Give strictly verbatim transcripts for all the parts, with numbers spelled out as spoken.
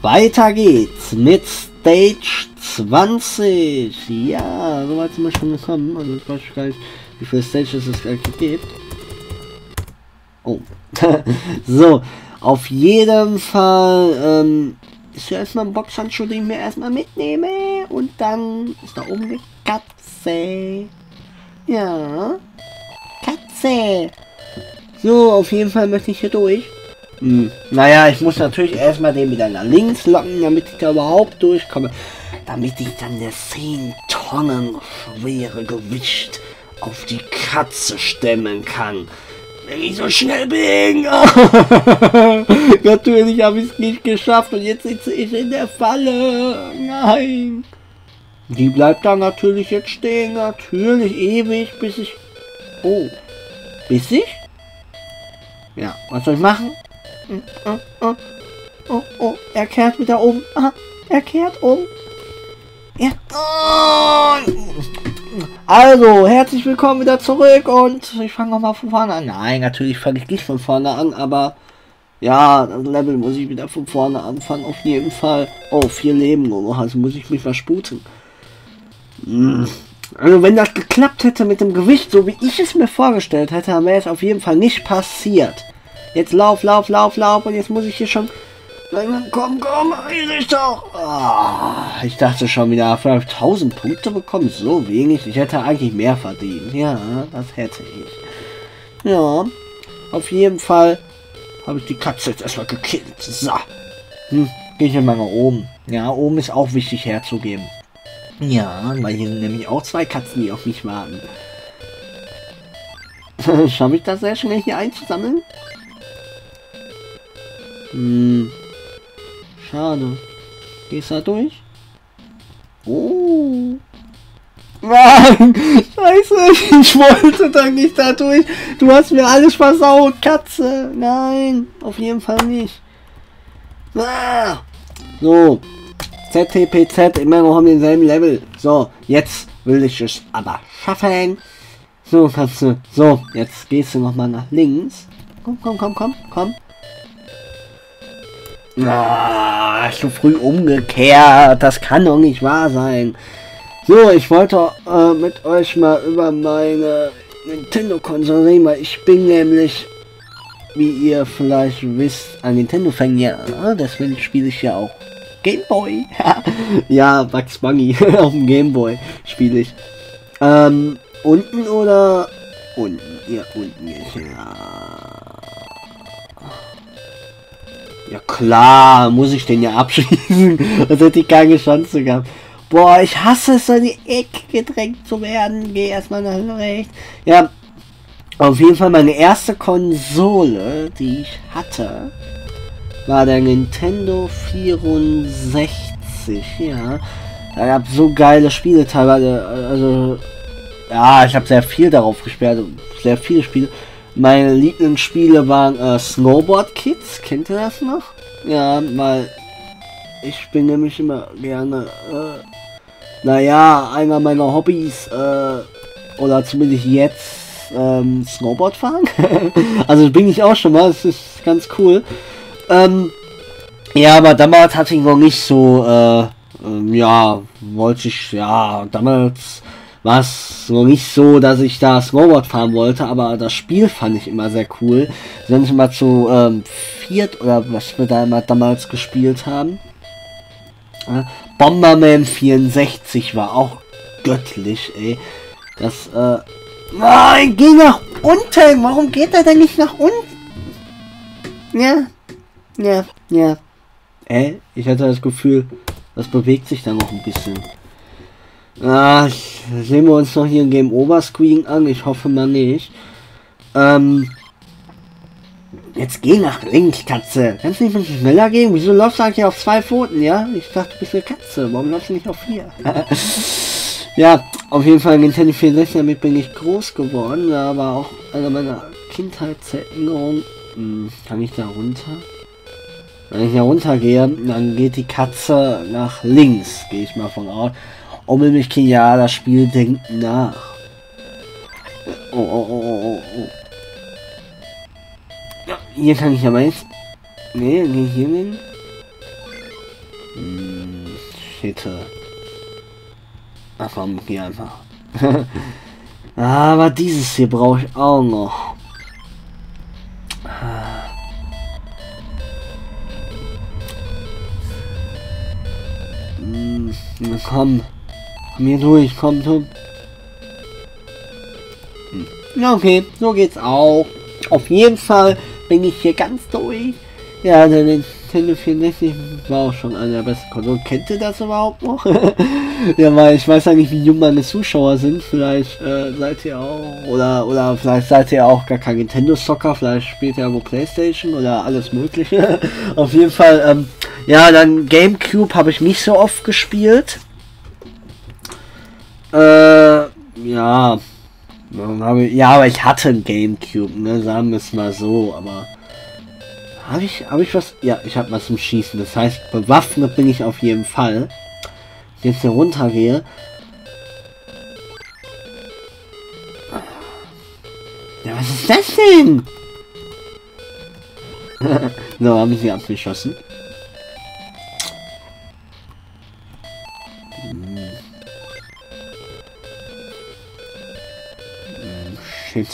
weiter geht's mit Stage zwanzig. Ja, so weit sind wir schon gekommen. Also ich weiß gar nicht, wie viele Stages es eigentlich gibt. Oh. So, auf jeden Fall ähm, ist ja erstmal ein Boxhandschuh, den ich mir erstmal mitnehme. Und dann ist da oben eine Katze. Ja. Katze. So, auf jeden Fall möchte ich hier durch. Hm. Naja, ich muss natürlich erstmal den wieder nach links locken, damit ich da überhaupt durchkomme. Damit ich dann das zehn Tonnen schwere Gewicht auf die Katze stemmen kann. Wenn ich so schnell bin. Natürlich habe ich es nicht geschafft und jetzt sitze ich in der Falle. Nein. Die bleibt da natürlich jetzt stehen. Natürlich ewig, bis ich... Oh. Bis ich? Ja, was soll ich machen? Oh, oh, oh, oh, er kehrt wieder um. Ah, er kehrt um. Ja. Oh. Also, herzlich willkommen wieder zurück und ich fange nochmal von vorne an. Nein, natürlich fange ich nicht von vorne an, aber ja, das Level muss ich wieder von vorne anfangen, auf jeden Fall. Oh, vier Leben nur noch, also muss ich mich versputen. Also, wenn das geklappt hätte mit dem Gewicht, so wie ich es mir vorgestellt hätte, dann wäre es auf jeden Fall nicht passiert. Jetzt lauf, lauf, lauf, lauf und jetzt muss ich hier schon... Komm, komm, ich doch. Oh, ich dachte schon wieder, vielleicht tausend Punkte bekommen, so wenig. Ich hätte eigentlich mehr verdient. Ja, das hätte ich. Ja, auf jeden Fall habe ich die Katze jetzt erstmal gekillt. So, hm, gehe ich mal nach oben. Ja, oben ist auch wichtig herzugeben. Ja, weil hier sind nämlich auch zwei Katzen, die auf mich warten. Schaffe ich das sehr schnell hier einzusammeln? Hm. Schade. Gehst du da durch? Oh. Nein! Scheiße! Ich wollte da nicht da durch! Du hast mir alles versaut, Katze! Nein! Auf jeden Fall nicht! Ah. So. Z T P Z, immer noch um denselben Level. So, jetzt will ich es aber schaffen. So, Katze. So, jetzt gehst du nochmal nach links. Komm, komm, komm, komm, komm. Ah, so früh umgekehrt. Das kann doch nicht wahr sein. So, ich wollte äh, mit euch mal über meine Nintendo-Konsole reden, weil ich bin nämlich, wie ihr vielleicht wisst, ein Nintendo-Fan. Ja, deswegen spiele ich ja auch Gameboy. Ja, Bugs Bunny auf dem Gameboy spiele ich. Ähm, unten oder unten? Ja, unten ist ja. Ja klar, muss ich den ja abschließen. Das hätte ich keine Chance gehabt. Boah, ich hasse es, so in die Ecke gedrängt zu werden. Geh erstmal nach rechts. Ja, auf jeden Fall meine erste Konsole, die ich hatte, war der Nintendo vierundsechzig. Ja, da gab es so geile Spiele teilweise. Also, ja, ich habe sehr viel darauf gespielt. Sehr viele Spiele. Meine Lieblingsspiele waren äh, Snowboard Kids, kennt ihr das noch? Ja, weil ich bin nämlich immer gerne, äh, naja, einer meiner Hobbys, äh, oder zumindest jetzt, ähm, Snowboard fahren. Also bin ich auch schon mal, das ist ganz cool. Ähm, ja, aber damals hatte ich noch nicht so, äh, ähm, ja, wollte ich, ja, damals war es noch nicht so, dass ich da Snowboard fahren wollte, aber das Spiel fand ich immer sehr cool. Wenn ich mal zu ähm, viert oder was wir da immer damals gespielt haben. Äh, Bomberman vierundsechzig war auch göttlich, ey. Das, äh... Nein, geh nach unten! Warum geht er denn nicht nach unten? Ja, ja, ja. Ey, ich hatte das Gefühl, das bewegt sich dann noch ein bisschen. Ah, sehen wir uns noch hier ein Game Over Screen an. Ich hoffe mal nicht. Ähm, jetzt geh nach links, Katze. Kannst du nicht ein bisschen schneller gehen? Wieso läufst du eigentlich auf zwei Pfoten, ja? Ich dachte, du bist eine Katze. Warum läufst du nicht auf vier? Ja, auf jeden Fall Nintendo vierundsechzig, damit bin ich groß geworden. Da war auch eine meiner Kindheitserinnerungen. Hm, kann ich da runter? Wenn ich da runter gehe, dann geht die Katze nach links. Gehe ich mal von aus. Ommel mich, ja, das Spiel denkt nach. Oh, oh, oh, oh, oh. Ja, hier kann ich aber jetzt... Nee, nee, hier hin. Hm, shit. Ach komm, geh einfach. Aber dieses hier brauche ich auch noch. Hm, komm. Komm hier durch, komm, komm. Hm. Ja, okay, so geht's auch. Auf jeden Fall bin ich hier ganz durch. Ja, der Nintendo vierundsechzig war auch schon einer der besten Konsolen. Kennt ihr das überhaupt noch? Ja, weil ich weiß ja nicht, wie jung meine Zuschauer sind. Vielleicht äh, seid ihr auch, oder oder vielleicht seid ihr auch gar kein Nintendo-Zocker. Vielleicht spielt ihr irgendwo Playstation oder alles Mögliche. Auf jeden Fall, ähm, ja, dann Gamecube habe ich nicht so oft gespielt. Äh, ja. Ja, aber ich hatte ein Gamecube, ne, sagen wir es mal so, aber habe ich, habe ich was? Ja, ich habe was zum Schießen, das heißt, bewaffnet bin ich auf jeden Fall. Jetzt hier runtergehe. Ja, was ist das denn? So, habe ich sie abgeschossen. Hm. Shit.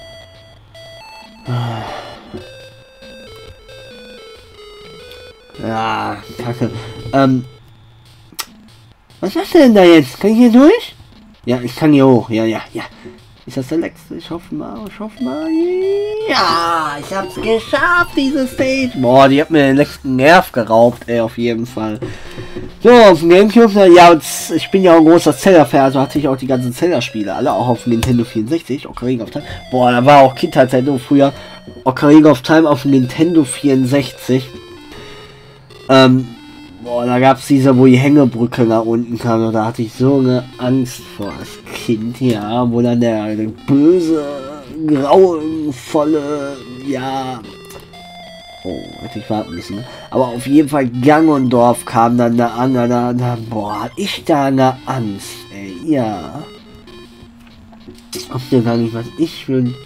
Ja, kacke. Ähm. Was ist denn da jetzt? Kann ich hier durch? Ja, ich kann hier hoch. Ja, ja, ja. Ist das der letzte? Ich hoffe mal, ich hoffe mal. Ja, ich hab's geschafft, diese Stage. Boah, die hat mir den letzten Nerv geraubt, ey, auf jeden Fall. So, auf dem Gamecube, ja, ich bin ja auch ein großer Zelda-Fan, also hatte ich auch die ganzen Zelda-Spiele, alle auch auf dem Nintendo vierundsechzig, Ocarina of Time. Boah, da war auch Kindheitszeitung früher, Ocarina of Time auf dem Nintendo vierundsechzig. Ähm, boah, da gab's diese, wo die Hängebrücke nach unten kam, und da hatte ich so eine Angst vor als Kind, ja, wo dann der, der böse, grauenvolle, ja... Oh, hätte ich warten müssen. Ne? Aber auf jeden Fall Ganondorf kam dann da an, da, da, da, boah, hatte ich da eine Angst, ey, ja. Ob der gar nicht, was ich für ein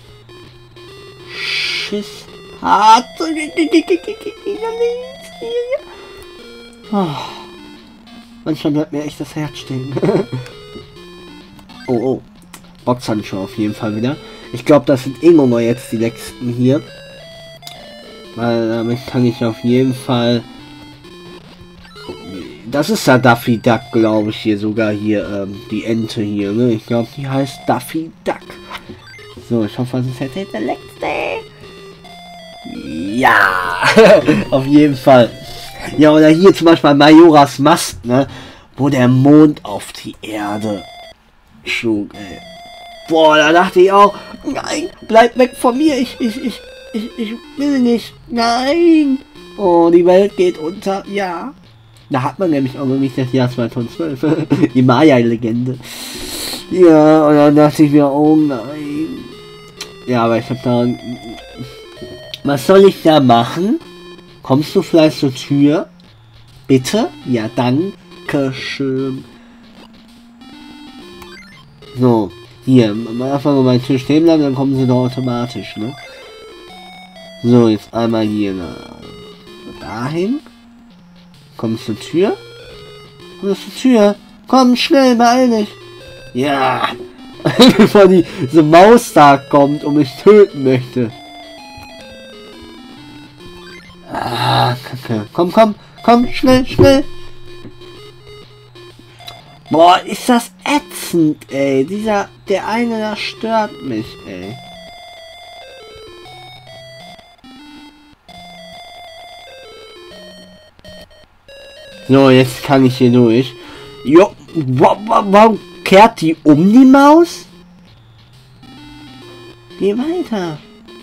Schiss hatte. Oh. Manchmal bleibt mir echt das Herz stehen. Oh, oh. Boxhandschuhe auf jeden Fall wieder. Ich glaube, das sind eh nur jetzt die letzten hier. Weil damit kann ich auf jeden Fall... Das ist ja Daffy Duck, glaube ich, hier sogar hier, ähm, die Ente hier, ne? Ich glaube, die heißt Daffy Duck. So, ich hoffe, das ist jetzt der letzte. Ja! Auf jeden Fall. Ja, oder hier zum Beispiel Majoras Mask, ne? Wo der Mond auf die Erde schlug, ey. Boah, da dachte ich auch, nein, bleib weg von mir, ich, ich, ich, ich, ich will nicht, nein. Oh, die Welt geht unter, ja. Da hat man nämlich auch noch nicht das Jahr zweitausendzwölf, die Maya-Legende. Ja, und dann dachte ich mir, oh nein. Ja, aber ich hab da... Was soll ich da machen? Kommst du vielleicht zur Tür? Bitte? Ja, danke schön. So, hier, einfach nur bei der Tür stehen bleiben, dann kommen sie doch automatisch, ne? So, jetzt einmal hier na, dahin. Kommst zur Tür? Kommst zur Tür? Komm, schnell, beeil dich! Ja! Bevor die, diese Maus da kommt und mich töten möchte. Ah, kacke. Komm, komm, komm, schnell, schnell! Boah, ist das ätzend, ey. Dieser, der eine da stört mich, ey. So, jetzt kann ich hier durch. Jo, warum kehrt die um, die Maus? Geh weiter.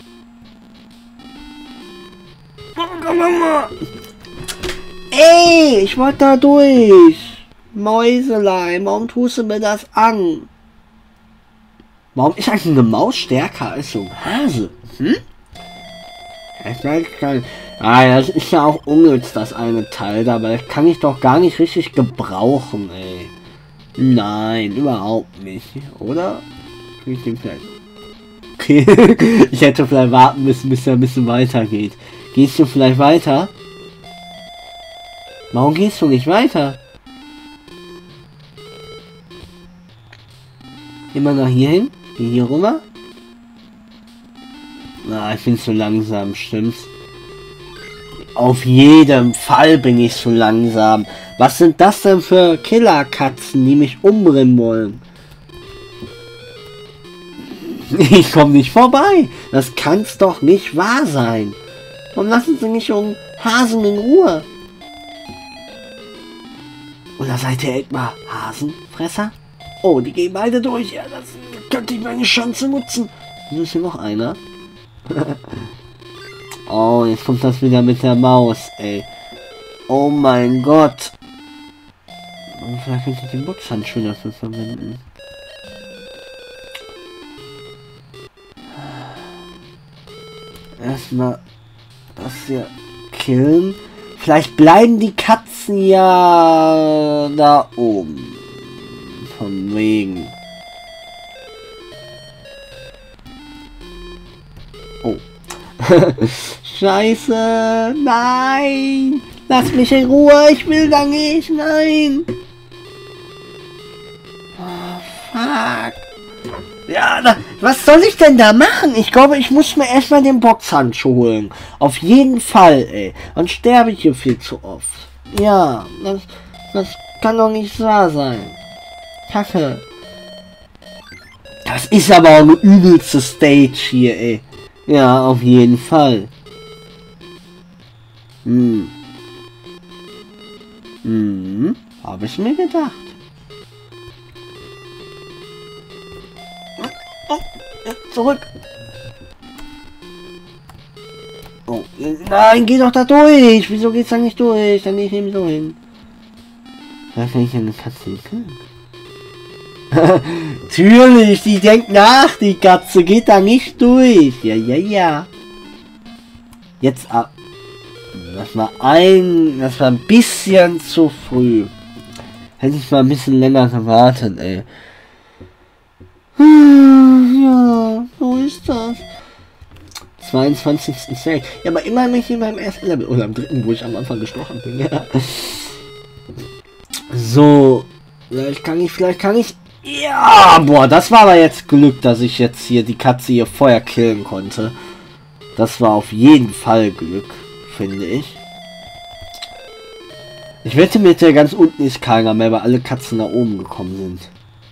Ey, ich wollte da durch. Mäuselein, warum tust du mir das an? Warum ist eigentlich eine Maus stärker als so ein Hase? Hm? Ich weiß gar nicht. Ah, das ist ja auch unnütz, das eine Teil da, aber das kann ich doch gar nicht richtig gebrauchen, ey. Nein, überhaupt nicht. Oder? Ich denke vielleicht. Okay, ich hätte vielleicht warten müssen, bis er ein bisschen weiter geht. Gehst du vielleicht weiter? Warum gehst du nicht weiter? Immer noch hier hin? Hier rüber? Na, ich bin zu langsam, stimmt's? Auf jeden Fall bin ich zu langsam. Was sind das denn für Killerkatzen, die mich umbringen wollen? Ich komme nicht vorbei. Das kann's doch nicht wahr sein. Warum lassen Sie mich um Hasen in Ruhe? Oder seid ihr etwa Hasenfresser? Oh, die gehen beide durch. Ja, das könnte ich meine Chance nutzen. Hier ist hier noch einer. Oh, jetzt kommt das wieder mit der Maus, ey. Oh mein Gott. Vielleicht könnte ich den Boxhandschuh dafür verwenden. Erstmal das hier killen. Vielleicht bleiben die Katzen ja da oben. Von wegen. Oh. Scheiße. Nein. Lass mich in Ruhe. Ich will da nicht. Nein. Oh, fuck. Ja, na, was soll ich denn da machen? Ich glaube, ich muss mir erstmal den Boxhandschuh holen. Auf jeden Fall, ey. Dann sterbe ich hier viel zu oft. Ja, das, das kann doch nicht wahr sein. Kacke. Das ist aber auch eine übelste Stage hier, ey. Ja, auf jeden Fall. Hm. Hm. Habe ich mir gedacht. Oh, ja, zurück. Oh, nein, geh doch da durch. Wieso geht's da nicht durch? Dann gehe ich eben so hin. Da kann ich eine Katze können. Natürlich, die denkt nach, die Katze geht da nicht durch. Ja, ja, ja. Jetzt ab. Das war ein, das war ein bisschen zu früh. Hätte ich mal ein bisschen länger gewartet, ey. Ja, so ist das. zweiundzwanzigsten Save. Ja, aber immer nicht in meinem ersten Level. Oder am dritten, wo ich am Anfang gestochen bin. Ja. So. Vielleicht kann ich, vielleicht kann ich... Ja, boah, das war aber jetzt Glück, dass ich jetzt hier die Katze hier vorher killen konnte. Das war auf jeden Fall Glück, finde ich. Ich wette mit der ganz unten ist keiner mehr, weil alle Katzen nach oben gekommen sind.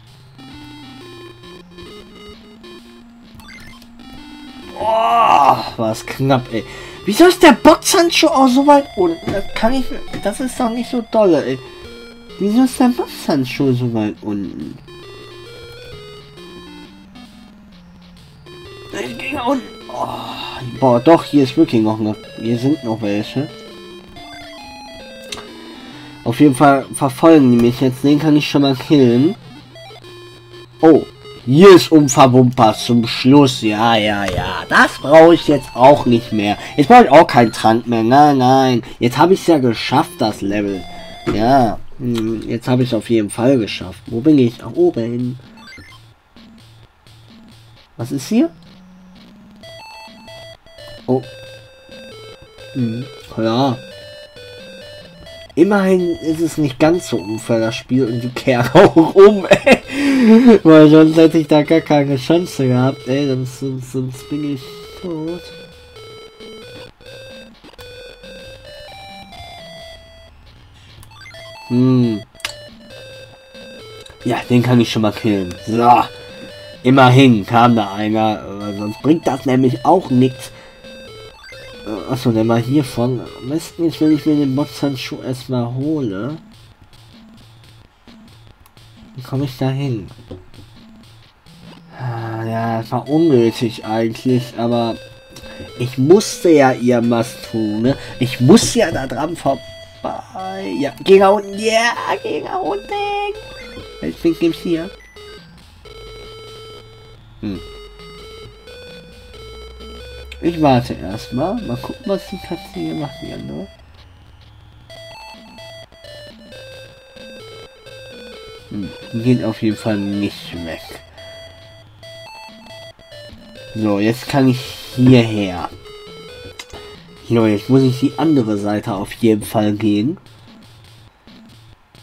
Oh, war es knapp, ey. Wieso ist der Boxhandschuh auch so weit unten? Das kann ich... Das ist doch nicht so dolle, ey. Wieso ist der Boxhandschuh so weit unten? Ich gehe nach unten. Oh, boah, doch, hier ist wirklich noch eine... Hier sind noch welche. Auf jeden Fall verfolgen die mich jetzt. Den kann ich schon mal killen. Oh. Hier ist Umfabumpa zum Schluss. Ja, ja, ja. Das brauche ich jetzt auch nicht mehr. Jetzt brauche ich auch keinen Trank mehr. Nein, nein. Jetzt habe ich es ja geschafft, das Level. Ja. Jetzt habe ich es auf jeden Fall geschafft. Wo bin ich? Ach, oben. Was ist hier? Oh. Hm. Ja. Immerhin ist es nicht ganz so unfair, das Spiel, und die kehren auch um, ey. Weil sonst hätte ich da gar keine Chance gehabt, ey. Sonst, sonst, sonst bin ich tot. Hm. Ja, den kann ich schon mal killen. So. Immerhin kam da einer. Sonst bringt das nämlich auch nichts. Achso, der mal hiervon. Am besten ist, wenn ich mir den Boxhandschuh erstmal hole. Wie komme ich da hin? Ah, ja, das war unnötig eigentlich, aber ich musste ja irgendwas tun, ne? Ich muss ja da dran vorbei. Ja, geh nach unten, ja, yeah, geh nach unten. Welchen gibt's hier? Hm. Ich warte erstmal. Mal gucken, was die Katze hier macht, die andere. Hm, die geht auf jeden Fall nicht weg. So, jetzt kann ich hierher. So, jetzt muss ich die andere Seite auf jeden Fall gehen.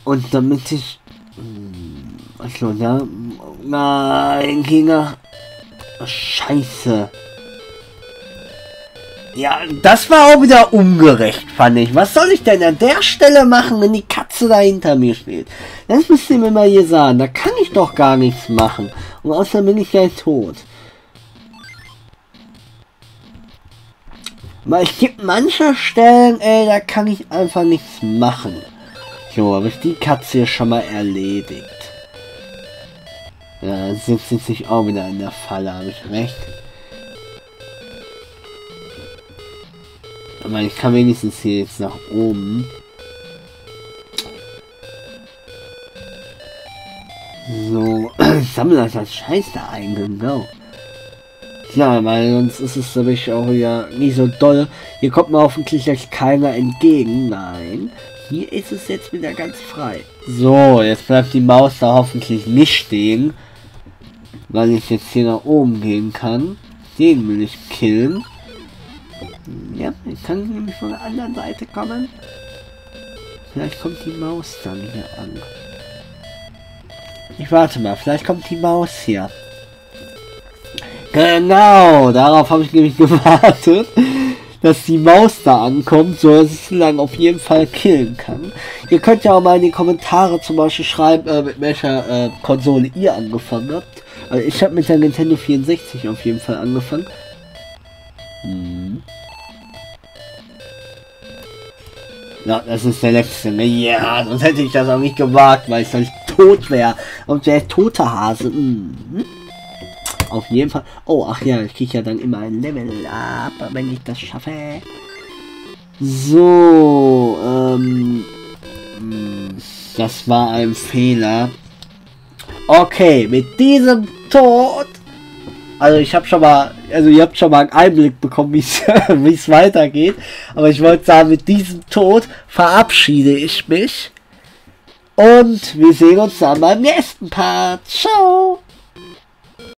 Und damit ich... Achso, da... Nein, Kinder. Scheiße. Ja, das war auch wieder ungerecht, fand ich. Was soll ich denn an der Stelle machen, wenn die Katze da hinter mir steht? Das müsst ihr mir mal hier sagen. Da kann ich doch gar nichts machen. Und außerdem bin ich ja tot. Weil es gibt manche Stellen, ey, da kann ich einfach nichts machen. So, habe ich die Katze hier schon mal erledigt. Ja, dann sitzt sie sich auch wieder in der Falle, habe ich recht. Aber ich kann wenigstens hier jetzt nach oben. So, ich sammle das Scheiß da ein, genau. Ja, weil sonst ist es nämlich auch wieder nicht so doll. Hier kommt mir hoffentlich jetzt keiner entgegen. Nein, hier ist es jetzt wieder ganz frei. So, jetzt bleibt die Maus da hoffentlich nicht stehen. Weil ich jetzt hier nach oben gehen kann. Den will ich killen. Ja, ich kann nämlich von der anderen Seite kommen. Vielleicht kommt die Maus dann hier an. Ich warte mal, vielleicht kommt die Maus hier. Genau, darauf habe ich nämlich gewartet, dass die Maus da ankommt, so dass ich sie dann auf jeden Fall killen kann. Ihr könnt ja auch mal in die Kommentare zum Beispiel schreiben, äh, mit welcher äh, Konsole ihr angefangen habt. Also ich habe mit der Nintendo vierundsechzig auf jeden Fall angefangen. Hm. Ja, das ist der letzte, ne? Ja, sonst hätte ich das auch nicht gewagt, weil ich sonst tot wäre. Und der tote Hase. Hm. Auf jeden Fall. Oh, ach ja, ich kriege ja dann immer ein Level ab, wenn ich das schaffe. So, ähm. Das war ein Fehler. Okay, mit diesem Tod. Also ich habe schon mal, also ihr habt schon mal einen Einblick bekommen, wie es weitergeht. Aber ich wollte sagen, mit diesem Tod verabschiede ich mich. Und wir sehen uns dann beim nächsten Part. Ciao.